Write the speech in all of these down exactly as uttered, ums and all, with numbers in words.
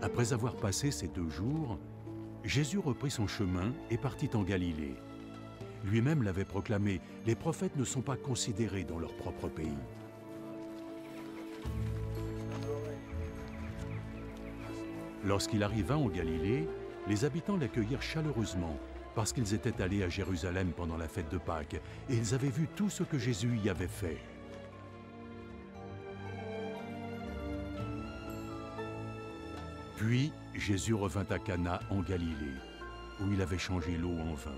Après avoir passé ces deux jours, Jésus reprit son chemin et partit en Galilée. Lui-même l'avait proclamé, les prophètes ne sont pas considérés dans leur propre pays. Lorsqu'il arriva en Galilée, les habitants l'accueillirent chaleureusement parce qu'ils étaient allés à Jérusalem pendant la fête de Pâques et ils avaient vu tout ce que Jésus y avait fait. Puis Jésus revint à Cana en Galilée, où il avait changé l'eau en vin.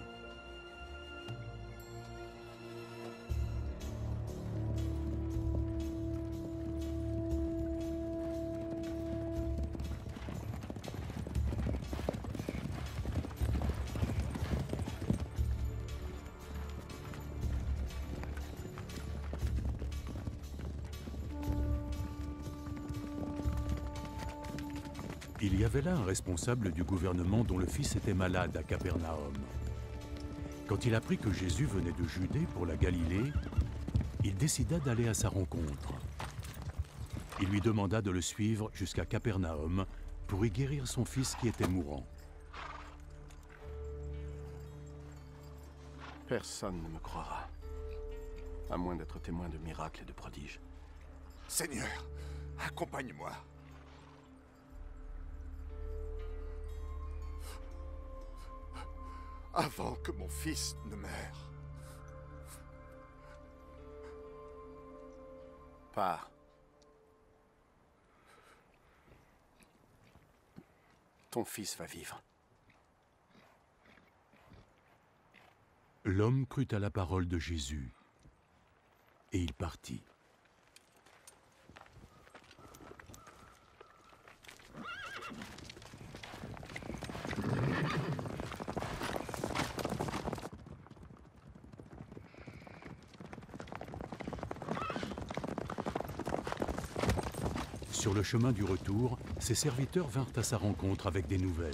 Il y avait là un responsable du gouvernement dont le fils était malade à Capernaum. Quand il apprit que Jésus venait de Judée pour la Galilée, il décida d'aller à sa rencontre. Il lui demanda de le suivre jusqu'à Capernaum pour y guérir son fils qui était mourant. Personne ne me croira, à moins d'être témoin de miracles et de prodiges. Seigneur, accompagne-moi. Avant que mon fils ne meure. Pars. Ton fils va vivre. L'homme crut à la parole de Jésus, et il partit. Sur le chemin du retour, ses serviteurs vinrent à sa rencontre avec des nouvelles.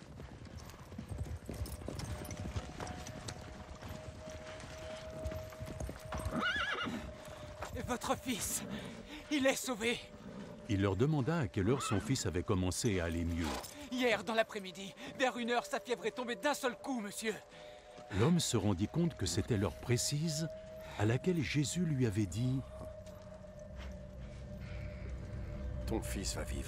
Votre fils, il est sauvé. Il leur demanda à quelle heure son fils avait commencé à aller mieux. Hier, dans l'après-midi, vers une heure, sa fièvre est tombée d'un seul coup, monsieur. L'homme se rendit compte que c'était l'heure précise à laquelle Jésus lui avait dit « Ton fils va vivre. »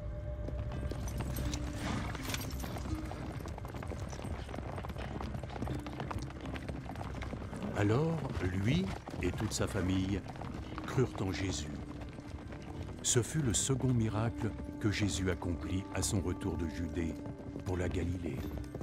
Alors, lui et toute sa famille crurent en Jésus. Ce fut le second miracle que Jésus accomplit à son retour de Judée pour la Galilée.